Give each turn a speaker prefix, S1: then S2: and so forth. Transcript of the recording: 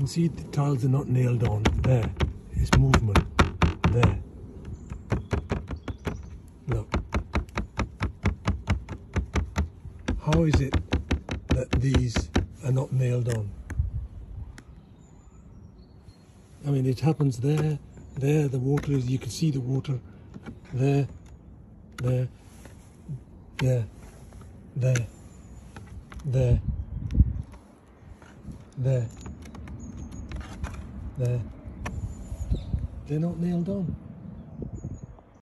S1: can see the tiles are not nailed on. There, it's movement. There. Look. How is it that these are not nailed on? I mean, it happens there, there, the water is, you can see the water, there, there, there, there, there, there, there. They're not nailed on.